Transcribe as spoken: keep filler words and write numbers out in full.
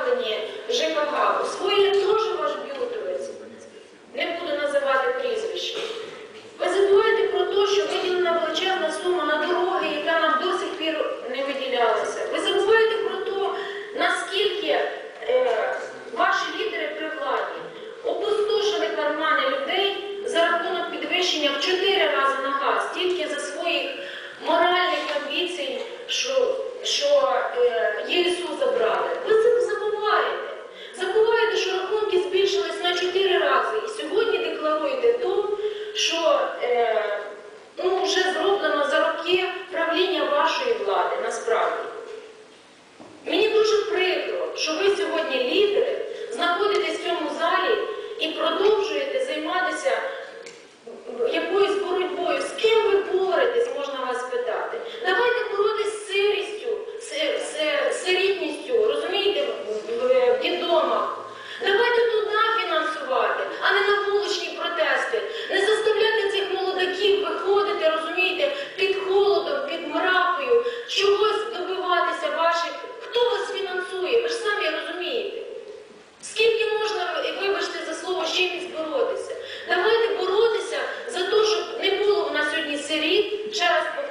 обставині ЖКГ. Своє теж ваш б'ютовець. Не буду називати прізвище. Ви забуваєте про те, що виділена величезна сума на дороги, яка нам до сих пір не виділялася. Ви забуваєте про те, наскільки е, ваші лідери при владі опустошили кармани людей за рахунок підвищення в чотири рази на газ, тільки за своїх моральних амбіцій, що, що е, ЄСУ забрали. Ви це забуваєте. Забуваєте, що рахунки збільшились на чотири рази. І сьогодні декларуєте то, що е, ну, вже зроблено за роки правління вашої влади, насправді. Мені дуже прикро, що ви сьогодні лідери, знаходитесь в цьому залі і продовжуєте займатися якоюсь боротьбою. З ким ви боретесь, можна вас питати. Давайте боротись з сирістю, з, з, з сирітністю, розумієте, в, в, в дідомах. Давайте туди фінансувати, а не на вуличні протести. Не заставляти цих молодиків виходити, розумієте, під холодом, під мракою, чогось добиватися ваших. Хто вас фінансує? Ви ж самі розумієте. Скільки можна, вибачте за слово, з чимось боротися? Давайте боротися за те, щоб не було у нас сьогодні сиріт, ще раз повторюю,